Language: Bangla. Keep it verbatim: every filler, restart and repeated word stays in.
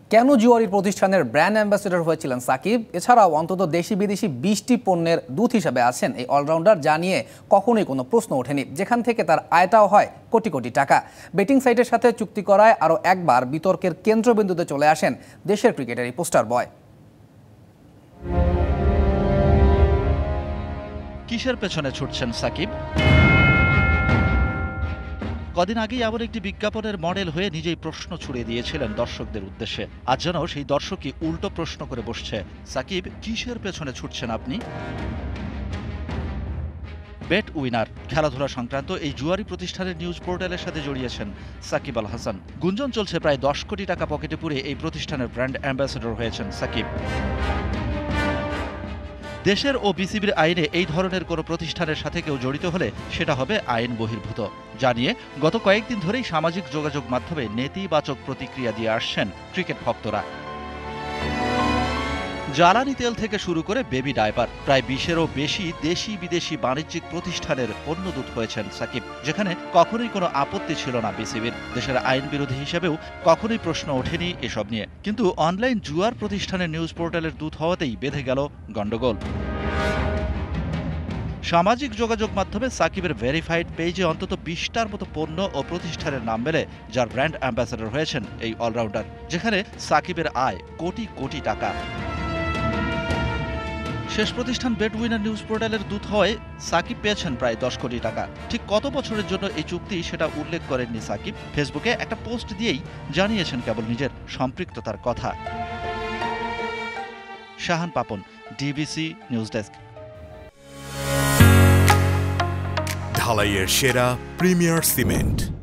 কেন জুয়ারি প্রতিষ্ঠানের ব্র্যান্ড অ্যাম্বাসেডর হয়েছিলেন সাকিব? এছাড়াও অন্তত দেশি বিদেশি বিশটি পণ্যের দূত হিসেবে আছেন এই অলরাউন্ডার, জানিয়ে কখনোই কোনো প্রশ্ন ওঠেনি, যেখান থেকে তার আয়টাও হয় কোটি কোটি টাকা। বেটিং সাইটের সাথে চুক্তি করায় আরও একবার বিতর্কের কেন্দ্রবিন্দুতে চলে আসেন দেশের ক্রিকেটের এই পোস্টার বয়। কিসের পেছনে ছুটছেন সাকিব? কদিন আগেই এমন একটি বিজ্ঞাপনের মডেল হয়ে নিজেই প্রশ্ন ছুড়ে দিয়েছিলেন দর্শকদের উদ্দেশ্যে। আজ যেন সেই দর্শকই উল্টো প্রশ্ন করে বসছে, সাকিব কিসের পেছনে ছুটছেন আপনি? বেট উইনার খেলাধুলা সংক্রান্ত এই জুয়ারি প্রতিষ্ঠানের নিউজ পোর্টালের সাথে জড়িয়েছেন সাকিব আল হাসান। গুঞ্জন চলছে প্রায় দশ কোটি টাকা পকেটে পুরে এই প্রতিষ্ঠানের ব্র্যান্ড অ্যাম্বাসেডর হয়েছেন সাকিব। দেশের ও বিসিবির আইনে এই ধরনের কোনো প্রতিষ্ঠানের সাথে কেউ জড়িত হলে সেটা হবে আইন বহির্ভূত, জানিয়ে গত কয়েকদিন ধরেই সামাজিক যোগাযোগ মাধ্যমে নেতিবাচক প্রতিক্রিয়া দিয়ে আসছেন ক্রিকেট ভক্তরা। জ্বালানি তেল থেকে শুরু করে বেবি ডায়পার, প্রায় বিশেরও বেশি দেশি বিদেশি বাণিজ্যিক প্রতিষ্ঠানের পণ্যদূত হয়েছেন সাকিব, যেখানে কখনোই কোনো আপত্তি ছিল না বিসিবির। দেশের আইন বিরোধী হিসেবেও কখনোই প্রশ্ন ওঠেনি এসব নিয়ে, কিন্তু অনলাইন জুয়ার প্রতিষ্ঠানের নিউজ পোর্টালের দূত হওয়াতেই বেঁধে গেল গন্ডগোল। সামাজিক যোগাযোগ মাধ্যমে সাকিবের ভেরিফাইড পেজে অন্তত বিশটার মতো পণ্য ও প্রতিষ্ঠানের নাম মেলে, যার ব্র্যান্ড অ্যাম্বাসেডর হয়েছেন এই অলরাউন্ডার, যেখানে সাকিবের আয় কোটি কোটি টাকা। শেষ প্রতিষ্ঠান বেট উইনার নিউজ পোর্টালের দূত হওয়ায় সাকিব পেয়েছেন প্রায় দশ কোটি টাকা। ঠিক কত বছরের জন্য এই চুক্তি সেটা উল্লেখ করেননি সাকিব। ফেসবুকে একটা পোস্ট দিয়েই জানিয়েছেন কেবল নিজের সম্পৃক্ততার কথা। Shahan Papon, DBC news desk. ঢালাইয়ের সেরা প্রিমিয়ার সিমেন্ট।